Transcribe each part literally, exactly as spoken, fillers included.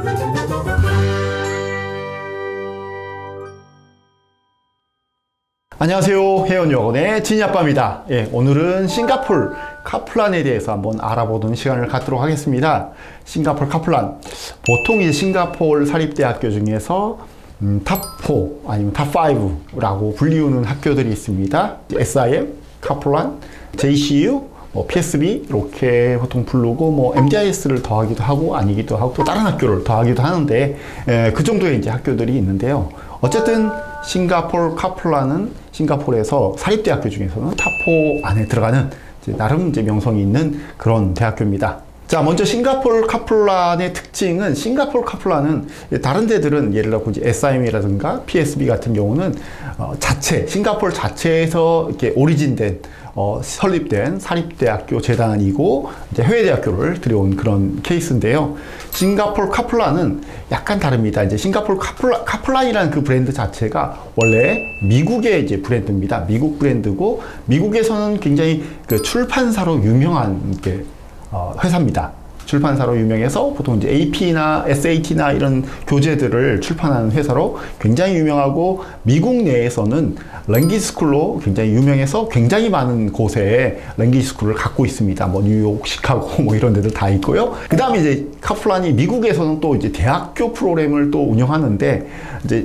안녕하세요, 혜원여학원의 진이아빠입니다. 예, 오늘은 싱가폴 카플란에 대해서 한번 알아보는 시간을 갖도록 하겠습니다. 싱가폴 카플란, 보통 이제 싱가폴 사립대학교 중에서 음, 탑 사 아니면 탑 오라고 불리우는 학교들이 있습니다. 에스아이엠, 카플란, 제이씨유, 뭐 피에스비 이렇게 보통 부르고, 뭐 엠디아이에스를 더하기도 하고 아니기도 하고 또 다른 학교를 더하기도 하는데, 에, 그 정도의 이제 학교들이 있는데요. 어쨌든 싱가폴 카플란은 싱가폴에서 사립대학교 중에서는 탑 사 안에 들어가는 이제 나름 이제 명성이 있는 그런 대학교입니다. 자, 먼저 싱가폴 카플란의 특징은, 싱가폴 카플란은 다른 데들은 예를 들어 이제 에스아이엠이라든가 피에스비 같은 경우는 어, 자체 싱가폴 자체에서 이렇게 오리진된 어, 설립된 사립대학교 재단이고 이제 해외대학교를 들여온 그런 케이스인데요. 싱가폴 카플란은 약간 다릅니다. 이제 싱가폴 카플란, 카플란이라는 그 브랜드 자체가 원래 미국의 이제 브랜드입니다. 미국 브랜드고, 미국에서는 굉장히 그 출판사로 유명한 게 어, 회사입니다. 출판사로 유명해서 보통 이제 에이피나 에스에이티나 이런 교재들을 출판하는 회사로 굉장히 유명하고, 미국 내에서는 랭귀지 스쿨로 굉장히 유명해서 굉장히 많은 곳에 랭귀지 스쿨을 갖고 있습니다. 뭐 뉴욕, 시카고 뭐 이런 데들 다 있고요. 그 다음에 이제 카플란이 미국에서는 또 이제 대학교 프로그램을 또 운영하는데, 이제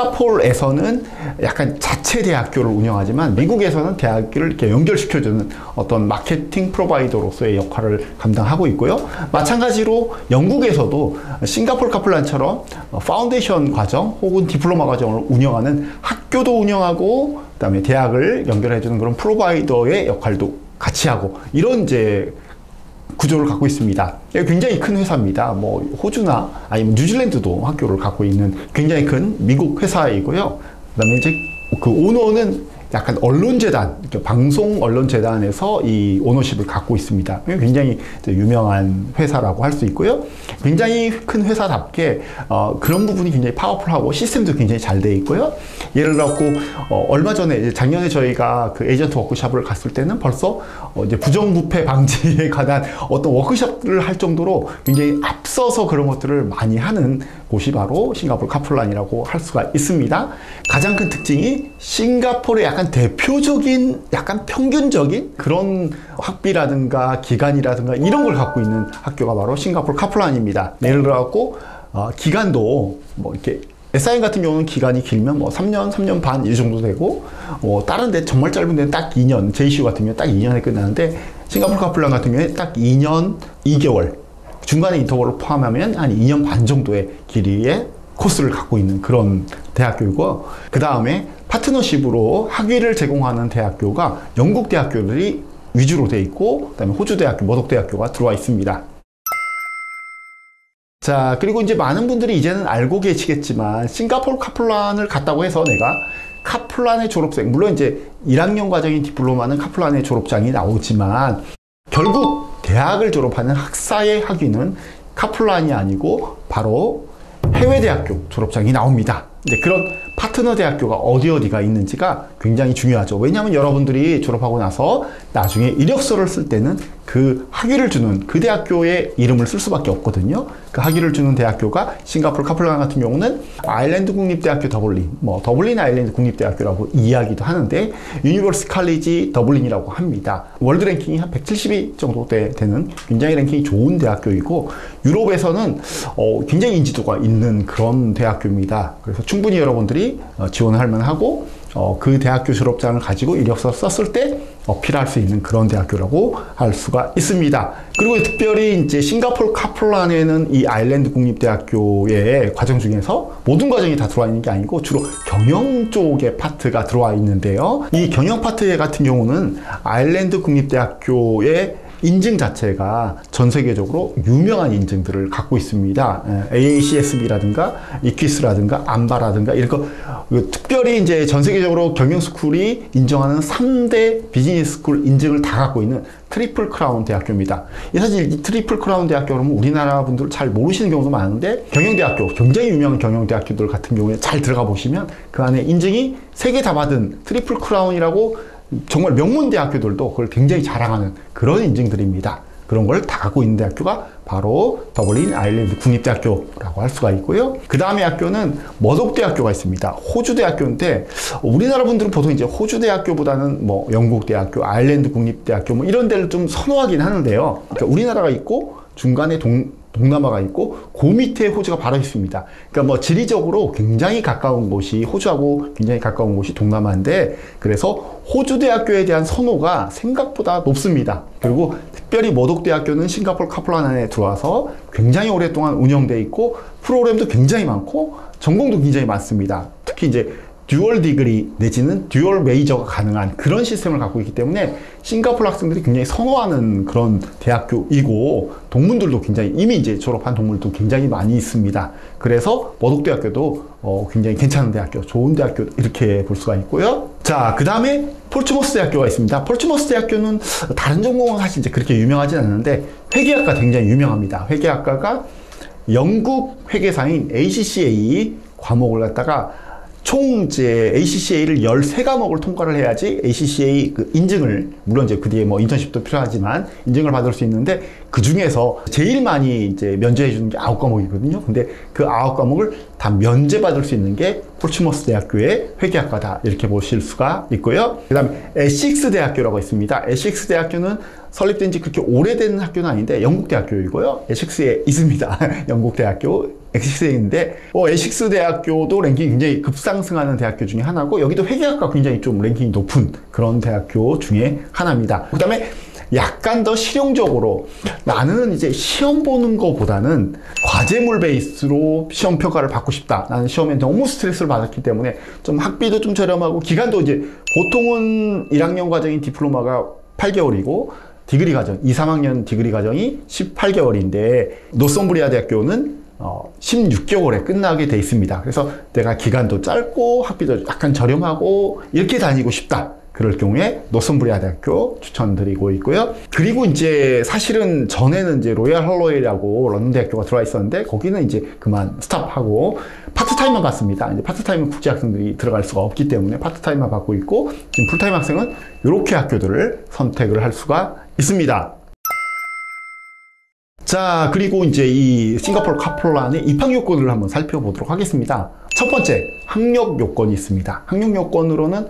싱가폴에서는 약간 자체 대학교를 운영하지만 미국에서는 대학교를 이렇게 연결시켜주는 어떤 마케팅 프로바이더로서의 역할을 감당하고 있고요. 마찬가지로 영국에서도 싱가폴 카플란처럼 파운데이션 과정 혹은 디플로마 과정을 운영하는 학교도 운영하고, 그 다음에 대학을 연결해주는 그런 프로바이더의 역할도 같이 하고, 이런 이제 구조를 갖고 있습니다. 굉장히 큰 회사입니다. 뭐 호주나 아니면 뉴질랜드도 학교를 갖고 있는 굉장히 큰 미국 회사이고요. 그 다음에 이제 그 오너는 약간 언론재단, 방송 언론재단에서 이 오너십을 갖고 있습니다. 굉장히 유명한 회사라고 할 수 있고요. 굉장히 큰 회사답게 어, 그런 부분이 굉장히 파워풀하고 시스템도 굉장히 잘 돼 있고요. 예를 들어 어, 얼마 전에 이제 작년에 저희가 그 에이전트 워크숍을 갔을 때는 벌써 어, 이제 부정부패 방지에 관한 어떤 워크숍을 할 정도로 굉장히 앞서서 그런 것들을 많이 하는 곳이 바로 싱가폴 카플란이라고 할 수가 있습니다. 가장 큰 특징이 싱가폴의 약간 대표적인, 약간 평균적인 그런 학비라든가 기간이라든가 이런 걸 갖고 있는 학교가 바로 싱가폴 카플란입니다. 예를 들어갖고 어, 기간도 뭐 이렇게 에스아이엠 같은 경우는 기간이 길면 뭐 삼 년, 삼 년 반 이 정도 되고, 어, 다른 데 정말 짧은 데는 딱 이 년, 제이씨유 같은 경우는 딱 이 년에 끝나는데, 싱가폴 카플란 같은 경우에 딱 이 년 이 개월, 중간에 인터벌을 포함하면 한 이 년 반 정도의 길이의 코스를 갖고 있는 그런 대학교이고, 그 다음에 파트너십으로 학위를 제공하는 대학교가 영국 대학교들이 위주로 돼 있고, 그 다음에 호주 대학교, 머독 대학교가 들어와 있습니다. 자, 그리고 이제 많은 분들이 이제는 알고 계시겠지만, 싱가폴 카플란을 갔다고 해서 내가 카플란의 졸업생, 물론 이제 일 학년 과정인 디플로마는 카플란의 졸업장이 나오지만, 결국 대학을 졸업하는 학사의 학위는 카플란이 아니고 바로 해외대학교 졸업장이 나옵니다. 이제 그런 파트너 대학교가 어디 어디가 있는지가 굉장히 중요하죠. 왜냐하면 여러분들이 졸업하고 나서 나중에 이력서를 쓸 때는 그 학위를 주는 그 대학교의 이름을 쓸 수밖에 없거든요. 그 학위를 주는 대학교가 싱가폴 카플란 같은 경우는 아일랜드 국립대학교 더블린, 뭐 더블린 아일랜드 국립대학교라고 이야기도 하는데, 유니버시티 칼리지 더블린이라고 합니다. 월드 랭킹이 한 백칠십위 정도 되, 되는 굉장히 랭킹이 좋은 대학교이고, 유럽에서는 어, 굉장히 인지도가 있는 그런 대학교입니다. 그래서 충분히 여러분들이 어, 지원을 할 만하고, 어, 그 대학교 졸업장을 가지고 이력서 썼을 때 어필할 수 있는 그런 대학교라고 할 수가 있습니다. 그리고 특별히 이제 싱가폴 카플란에는 이 아일랜드 국립대학교의 과정 중에서 모든 과정이 다 들어와 있는 게 아니고 주로 경영 쪽의 파트가 들어와 있는데요. 이 경영 파트 같은 경우는 아일랜드 국립대학교의 인증 자체가 전 세계적으로 유명한 인증들을 갖고 있습니다. 에이에이씨에스비라든가 이퀴스라든가 암바라든가 이런 거, 특별히 이제 전 세계적으로 경영 스쿨이 인정하는 삼 대 비즈니스 스쿨 인증을 다 갖고 있는 트리플 크라운 대학교입니다. 사실 이 트리플 크라운 대학교 그러면 우리나라 분들 잘 모르시는 경우도 많은데, 경영대학교, 굉장히 유명한 경영대학교들 같은 경우에 잘 들어가 보시면 그 안에 인증이 세 개 다 받은 트리플 크라운이라고 정말 명문 대학교들도 그걸 굉장히 자랑하는 그런 인증들입니다. 그런 걸 다 갖고 있는 대학교가 바로 더블린 아일랜드 국립대학교라고 대학교라고 할 수가 있고요. 그 다음에 학교는 머독 대학교가 있습니다. 호주 대학교인데 우리나라 분들은 보통 이제 호주 대학교보다는 뭐 영국 대학교, 아일랜드 국립대학교 뭐 이런 데를 좀 선호하긴 하는데요. 그러니까 우리나라가 있고 중간에 동, 동남아가 있고 그 밑에 호주가 바로 있습니다. 그러니까 뭐 지리적으로 굉장히 가까운 곳이 호주하고 굉장히 가까운 곳이 동남아인데 그래서 호주 대학교에 대한 선호가 생각보다 높습니다. 그리고 특별히 머독 대학교는 싱가포르 카플란 안에 들어와서 굉장히 오랫동안 운영돼 있고 프로그램도 굉장히 많고 전공도 굉장히 많습니다. 특히 이제 듀얼 디그리 내지는 듀얼 메이저가 가능한 그런 시스템을 갖고 있기 때문에 싱가포르 학생들이 굉장히 선호하는 그런 대학교이고 동문들도 굉장히 이미 이제 졸업한 동문들도 굉장히 많이 있습니다. 그래서 머독 대학교도 어 굉장히 괜찮은 대학교, 좋은 대학교 이렇게 볼 수가 있고요. 자, 그 다음에 포츠머스 대학교가 있습니다. 포츠머스 대학교는 다른 전공은 사실 이제 그렇게 유명하진 않는데 회계학과 굉장히 유명합니다. 회계학과가 영국 회계사인 에이씨씨에이 과목을 갖다가 총 이제 에이씨씨에이를 열세 과목을 통과를 해야지 에이씨씨에이 그 인증을, 물론 이제 그 뒤에 뭐 인턴십도 필요하지만 인증을 받을 수 있는데 그 중에서 제일 많이 이제 면제해 주는 게 아홉 과목이거든요. 근데 그 아홉 과목을 다 면제받을 수 있는 게 포츠머스 대학교의 회계학과다 이렇게 보실 수가 있고요. 그 다음에 에식스 대학교라고 있습니다. 에식스 대학교는 설립된 지 그렇게 오래된 학교는 아닌데 영국 대학교이고요. 에식스에 있습니다. 영국 대학교 에식스인데 어, 에식스 대학교도 랭킹이 굉장히 급상승하는 대학교 중에 하나고 여기도 회계학과 굉장히 좀 랭킹이 높은 그런 대학교 중에 하나입니다. 그 다음에 약간 더 실용적으로 나는 이제 시험 보는 것보다는 과제물 베이스로 시험 평가를 받고 싶다. 나는 시험에 너무 스트레스를 받았기 때문에 좀 학비도 좀 저렴하고 기간도 이제 보통은 일 학년 과정인 디플로마가 팔 개월이고 디그리 과정, 이, 삼 학년 디그리 과정이 십팔 개월인데 노썸브리아 대학교는 어, 십육 개월에 끝나게 돼 있습니다. 그래서 내가 기간도 짧고 학비도 약간 저렴하고 이렇게 다니고 싶다. 그럴 경우에 노썸브리아 대학교 추천드리고 있고요. 그리고 이제 사실은 전에는 이제 로얄 헐로웨이라고 런던 대학교가 들어와 있었는데 거기는 이제 그만 스탑하고 파트타임만 받습니다. 이제 파트타임은 국제 학생들이 들어갈 수가 없기 때문에 파트타임만 받고 있고 지금 풀타임 학생은 이렇게 학교들을 선택을 할 수가 있습니다. 자, 그리고 이제 이 싱가포르 카플란의 입학 요건을 한번 살펴보도록 하겠습니다. 첫 번째, 학력 요건이 있습니다. 학력 요건으로는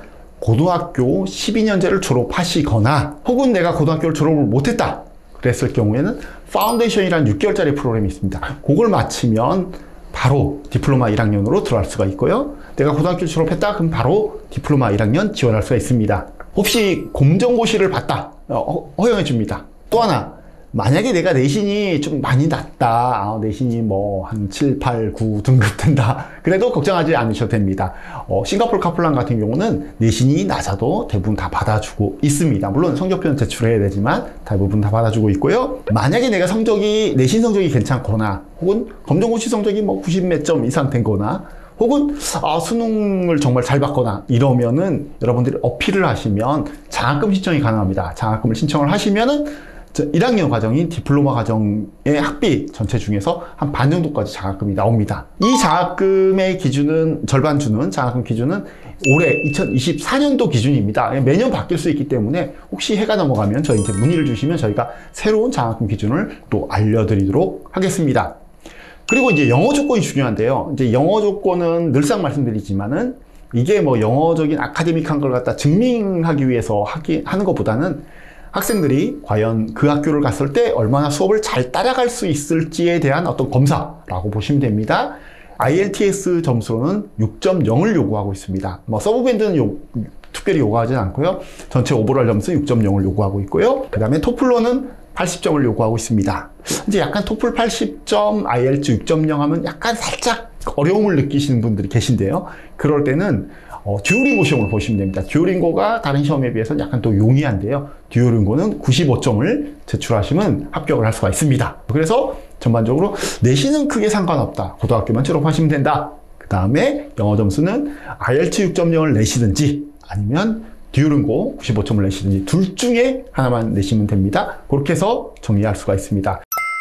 고등학교 십이 년제를 졸업하시거나 혹은 내가 고등학교를 졸업을 못했다 그랬을 경우에는 파운데이션이라는 육 개월짜리 프로그램이 있습니다. 그걸 마치면 바로 디플로마 일 학년으로 들어갈 수가 있고요. 내가 고등학교를 졸업했다 그럼 바로 디플로마 일 학년 지원할 수가 있습니다. 혹시 공정고시를 봤다 어, 허용해 줍니다. 또 하나, 만약에 내가 내신이 좀 많이 낮다, 아, 내신이 뭐 한 칠, 팔, 구 등급 된다, 그래도 걱정하지 않으셔도 됩니다. 어, 싱가포르 카플란 같은 경우는 내신이 낮아도 대부분 다 받아주고 있습니다. 물론 성적표는 제출해야 되지만 대부분 다 받아주고 있고요. 만약에 내가 성적이, 내신 성적이 괜찮거나 혹은 검정고시 성적이 뭐 구십 몇 점 이상 된 거나 혹은 아, 수능을 정말 잘 봤거나 이러면은 여러분들이 어필을 하시면 장학금 신청이 가능합니다. 장학금을 신청을 하시면은 일 학년 과정인 디플로마 과정의 학비 전체 중에서 한 반 정도까지 장학금이 나옵니다. 이 장학금의 기준은, 절반 주는 장학금 기준은 올해 이천이십사 년도 기준입니다. 매년 바뀔 수 있기 때문에 혹시 해가 넘어가면 저희한테 문의를 주시면 저희가 새로운 장학금 기준을 또 알려드리도록 하겠습니다. 그리고 이제 영어 조건이 중요한데요. 이제 영어 조건은 늘상 말씀드리지만은 이게 뭐 영어적인 아카데믹한 걸 갖다 증명하기 위해서 하기, 하는 것보다는 학생들이 과연 그 학교를 갔을 때 얼마나 수업을 잘 따라갈 수 있을지에 대한 어떤 검사라고 보시면 됩니다. 아이엘티에스 점수로는 육 점 영을 요구하고 있습니다. 뭐 서브밴드는 요, 특별히 요구하진 않고요. 전체 오버롤 점수 육 점 영을 요구하고 있고요. 그 다음에 토플로는 팔십 점을 요구하고 있습니다. 이제 약간 토플 팔십 점, 아이엘츠 육 점 영 하면 약간 살짝 어려움을 느끼시는 분들이 계신데요. 그럴 때는 어, 듀오링고 시험을 보시면 됩니다. 듀오링고가 다른 시험에 비해서는 약간 또 용이한데요. 듀오링고는 구십오 점을 제출하시면 합격을 할 수가 있습니다. 그래서 전반적으로 내신은 크게 상관없다. 고등학교만 졸업하시면 된다. 그 다음에 영어 점수는 아이엘츠 육 점 영을 내시든지 아니면 듀오링고 구십오 점을 내시든지 둘 중에 하나만 내시면 됩니다. 그렇게 해서 정리할 수가 있습니다.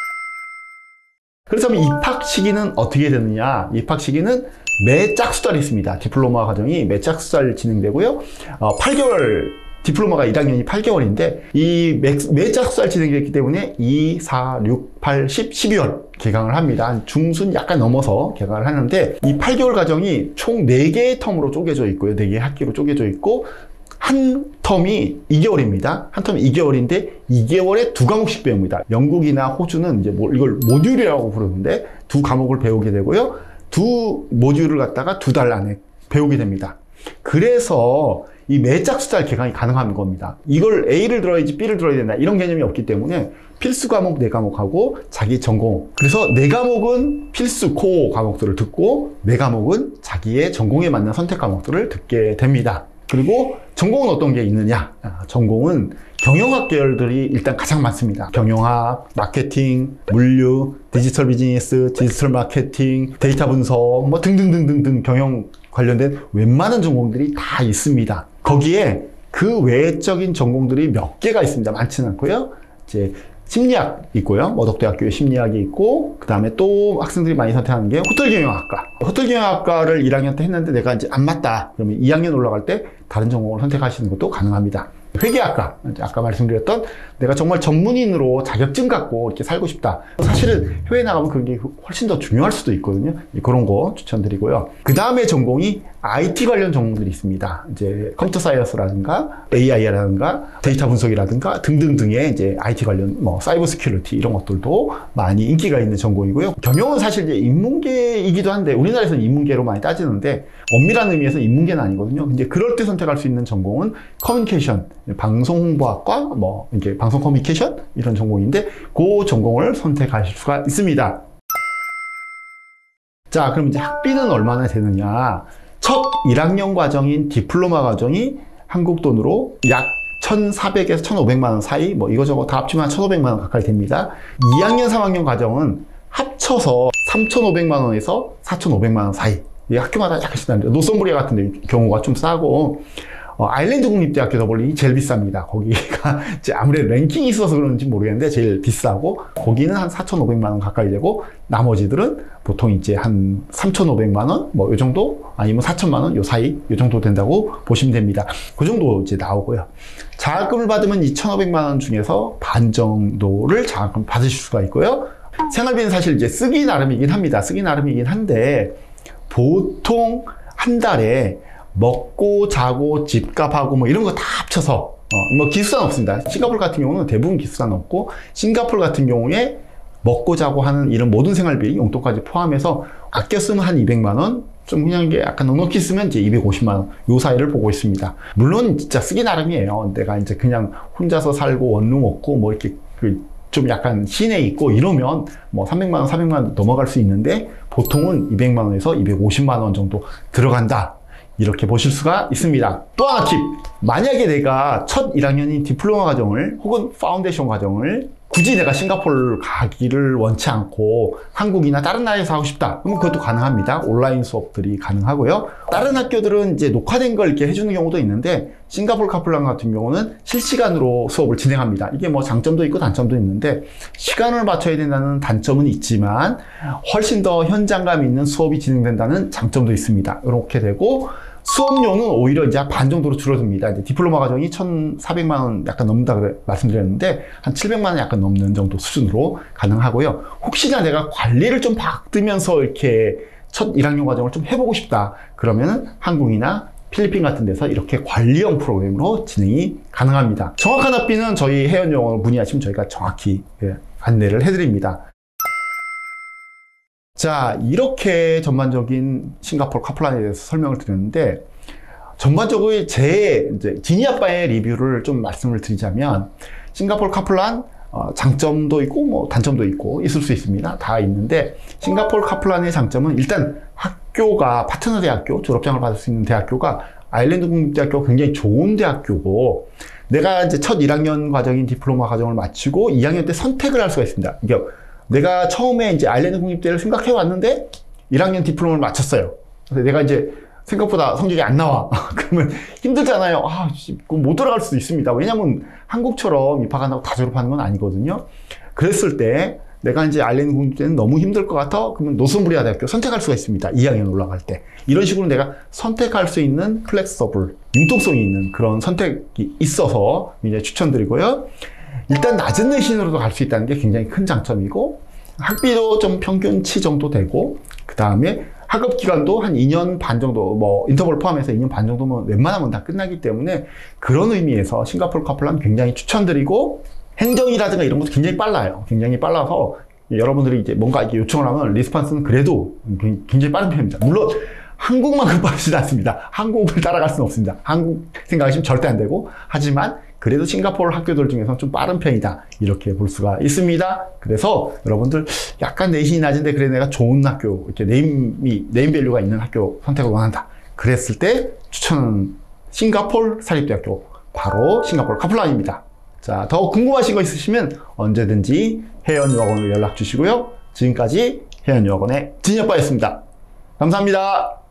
그래서 입학 시기는 어떻게 되느냐? 입학 시기는 매 짝수달이 있습니다. 디플로마 과정이 매 짝수달 진행되고요. 어, 팔 개월 디플로마가 일 학년이 팔 개월인데 이 매짝수달 진행됐기 때문에 이, 사, 육, 팔, 십, 십이 월 개강을 합니다. 중순 약간 넘어서 개강을 하는데 이 팔 개월 과정이 총 네 개의 텀으로 쪼개져 있고요. 네 개의 학기로 쪼개져 있고 한 텀이 이 개월입니다. 한 텀이 이 개월인데 이 개월에 두 과목씩 배웁니다. 영국이나 호주는 이제 뭐 이걸 모듈이라고 부르는데 두 과목을 배우게 되고요. 두 모듈을 갖다가 두 달 안에 배우게 됩니다. 그래서 이 매짝수달 개강이 가능한 겁니다. 이걸 A를 들어야지 B를 들어야 된다 이런 개념이 없기 때문에 필수 과목 네 과목하고 자기 전공, 그래서 네 과목은 필수 코어 과목들을 듣고 네 과목은 자기의 전공에 맞는 선택 과목들을 듣게 됩니다. 그리고 전공은 어떤 게 있느냐? 아, 전공은 경영학 계열들이 일단 가장 많습니다. 경영학, 마케팅, 물류, 디지털 비즈니스, 디지털 마케팅, 데이터 분석 뭐 등등등등등 경영 관련된 웬만한 전공들이 다 있습니다. 거기에 그 외적인 전공들이 몇 개가 있습니다. 많지는 않고요. 이제 심리학 있고요. 머덕대학교에 심리학이 있고, 그 다음에 또 학생들이 많이 선택하는 게 호텔경영학과. 호텔경영학과를 일 학년 때 했는데 내가 이제 안 맞다. 그러면 이 학년 올라갈 때 다른 전공을 선택하시는 것도 가능합니다. 회계학과, 아까 말씀드렸던 내가 정말 전문인으로 자격증 갖고 이렇게 살고 싶다. 사실은 해외에 나가면 그게 훨씬 더 중요할 수도 있거든요. 그런 거 추천드리고요. 그 다음에 전공이 아이티 관련 전공들이 있습니다. 이제 컴퓨터 사이언스라든가 에이아이라든가 데이터 분석이라든가 등등등의 이제 아이티 관련 뭐 사이버 시큐리티 이런 것들도 많이 인기가 있는 전공이고요. 경영은 사실 이제 인문계이기도 한데 우리나라에서는 인문계로 많이 따지는데 엄밀한 의미에서 인문계는 아니거든요. 근데 그럴 때 선택할 수 있는 전공은 커뮤니케이션, 방송홍보학과, 뭐 이게 방송 커뮤니케이션 이런 전공인데 그 전공을 선택하실 수가 있습니다. 자, 그럼 이제 학비는 얼마나 되느냐? 첫 일 학년 과정인 디플로마 과정이 한국 돈으로 약 천사백에서 천오백만 원 사이, 뭐 이거저거 다 합치면 천오백만 원 가까이 됩니다. 이 학년, 삼 학년 과정은 합쳐서 삼천오백만 원에서 사천오백만 원 사이. 이 학교마다 약간씩 다른데 노선부리 같은 데 경우가 좀 싸고, 어, 아일랜드 국립대학교 더블린이 제일 비쌉니다. 거기가 이제 아무래도 랭킹이 있어서 그런지 모르겠는데 제일 비싸고, 거기는 한 사천오백만 원 가까이 되고, 나머지들은 보통 이제 한 삼천오백만 원, 뭐 요 정도, 아니면 사천만 원 요 사이, 요 정도 된다고 보시면 됩니다. 그 정도 이제 나오고요. 장학금을 받으면 이 천오백만 원 중에서 반 정도를 장학금 받으실 수가 있고요. 생활비는 사실 이제 쓰기 나름이긴 합니다. 쓰기 나름이긴 한데, 보통 한 달에 먹고 자고 집값하고 뭐 이런 거 다 합쳐서 어, 뭐 기수단 없습니다. 싱가포르 같은 경우는 대부분 기수단 없고, 싱가포르 같은 경우에 먹고 자고 하는 이런 모든 생활비 용돈까지 포함해서 아껴 쓰면 한 이백만 원, 좀 그냥 게 약간 넉넉히 쓰면 이제 이백오십만 원 요 사이를 보고 있습니다. 물론 진짜 쓰기 나름이에요. 내가 이제 그냥 혼자서 살고 원룸 없고 뭐 이렇게 그 좀 약간 시내에 있고 이러면 뭐 삼백만 원, 사백만 원 넘어갈 수 있는데, 보통은 이백만 원에서 이백오십만 원 정도 들어간다. 이렇게 보실 수가 있습니다. 또 하나 팁! 만약에 내가 첫 일 학년인 디플로마 과정을 혹은 파운데이션 과정을 굳이 내가 싱가포르를 가기를 원치 않고 한국이나 다른 나라에서 하고 싶다. 그럼 그것도 가능합니다. 온라인 수업들이 가능하고요. 다른 학교들은 이제 녹화된 걸 이렇게 해주는 경우도 있는데, 싱가포르 카플란 같은 경우는 실시간으로 수업을 진행합니다. 이게 뭐 장점도 있고 단점도 있는데, 시간을 맞춰야 된다는 단점은 있지만 훨씬 더 현장감 있는 수업이 진행된다는 장점도 있습니다. 이렇게 되고, 수업료는 오히려 이제 반 정도로 줄어듭니다. 이제 디플로마 과정이 천사백만 원 약간 넘는다 그래 말씀드렸는데, 한 칠백만 원 약간 넘는 정도 수준으로 가능하고요. 혹시나 내가 관리를 좀 받으면서 이렇게 첫 일 학년 과정을 좀 해보고 싶다. 그러면은 한국이나 필리핀 같은 데서 이렇게 관리형 프로그램으로 진행이 가능합니다. 정확한 학비는 저희 해연영어 문의하시면 저희가 정확히 예, 안내를 해드립니다. 자, 이렇게 전반적인 싱가포르 카플란에 대해서 설명을 드렸는데, 전반적으로 제 이제 지니 아빠의 리뷰를 좀 말씀을 드리자면, 싱가포르 카플란 어, 장점도 있고 뭐 단점도 있고 있을 수 있습니다. 다 있는데, 싱가포르 카플란의 장점은 일단 학교가 파트너 대학교, 졸업장을 받을 수 있는 대학교가 아일랜드 국립대학교가 굉장히 좋은 대학교고, 내가 이제 첫 일 학년 과정인 디플로마 과정을 마치고 이 학년 때 선택을 할 수가 있습니다. 이게 내가 처음에 이제 아일랜드 국립대를 생각해 왔는데 일 학년 디플로마를 마쳤어요. 근데 내가 이제 생각보다 성적이 안 나와. 그러면 힘들잖아요. 아, 못 들어갈 수도 있습니다. 왜냐면 한국처럼 입학 안 하고 다 졸업하는 건 아니거든요. 그랬을 때 내가 이제 알렌 공부 때는 너무 힘들 것 같아? 그러면 노스움브리아 대학교 선택할 수가 있습니다. 이 학년 올라갈 때. 이런 식으로 내가 선택할 수 있는 플렉서블, 융통성이 있는 그런 선택이 있어서 굉장히 추천드리고요. 일단 낮은 내신으로도 갈 수 있다는 게 굉장히 큰 장점이고, 학비도 좀 평균치 정도 되고, 그 다음에 학업 기간도 한 이 년 반 정도, 뭐 인터벌 포함해서 이 년 반 정도면 웬만하면 다 끝나기 때문에 그런 의미에서 싱가포르 카플란 굉장히 추천드리고, 행정이라든가 이런 것도 굉장히 빨라요. 굉장히 빨라서 여러분들이 이제 뭔가 이렇게 요청을 하면 리스폰스는 그래도 굉장히 빠른 편입니다. 물론 한국만큼 빠르진 않습니다. 한국을 따라갈 수는 없습니다. 한국 생각하시면 절대 안 되고, 하지만 그래도 싱가포르 학교들 중에서 좀 빠른 편이다, 이렇게 볼 수가 있습니다. 그래서 여러분들 약간 내신이 낮은데 그래 내가 좋은 학교, 이렇게 네임이 네임밸류가 있는 학교 선택을 원한다, 그랬을 때 추천은 싱가포르 사립대학교, 바로 싱가포르 카플란입니다. 자, 더 궁금하신 거 있으시면 언제든지 혜연유학원으로 연락 주시고요. 지금까지 혜연유학원의 진이아빠였습니다. 감사합니다.